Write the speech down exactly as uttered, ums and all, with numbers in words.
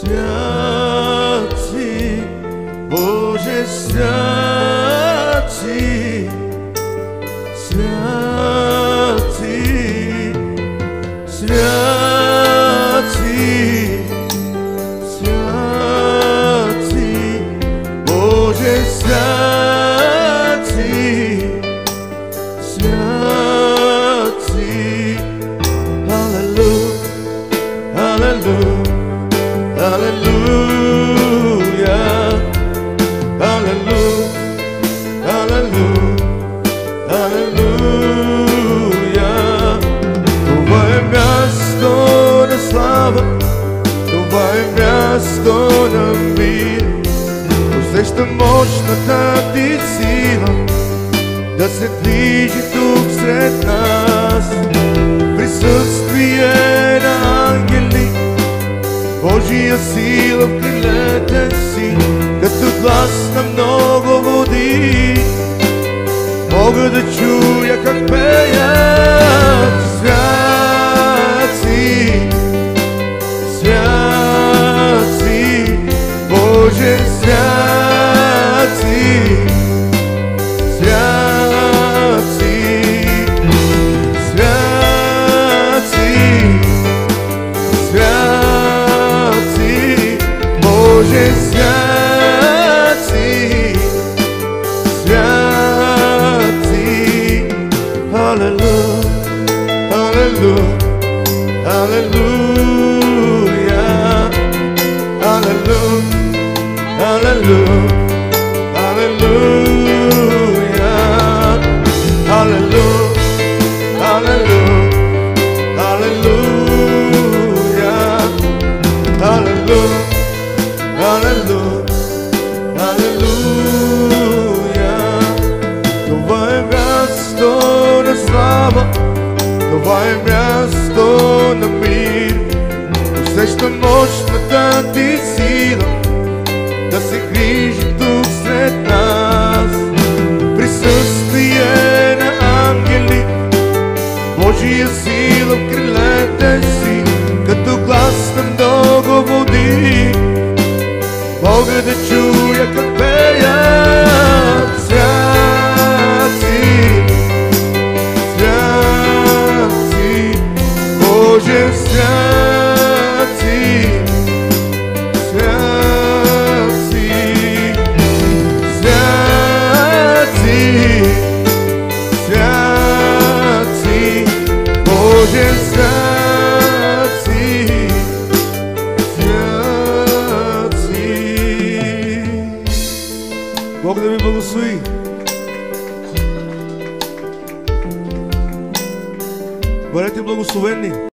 Святи, Боже, святи, святи, святи, святи, Боже, святи, святи. Hallelujah, hallelujah. Hallelujah, hallelujah, hallelujah, hallelujah. Това е място на слава, това е място на мир. Усещам мощната ти сила да се движи тук сред нас. Присъствие на ангели, Божия сила в крилете си, като глас на много води. Мога да чуя как пеят святи, святи, Боже, святи, святи, святи, святи, Боже, святи, святи. Hallelujah, hallelujah, hallelujah, hallelujah, hallelujah, hallelujah, hallelujah, hallelujah, hallelujah. Hallelujah, hallelujah. Това е място на слава, това е място на мир. Усещам мощната ти сила да се грижи тук сред нас. Присъствие на ангели, Божия сила в крилете си, като глас на много води. Мога да чуя как пеят святи, святи, Боже, святи, святи, святи, святи, Боже, святи, святи. Бог да ви благослови. Бъдете благословени.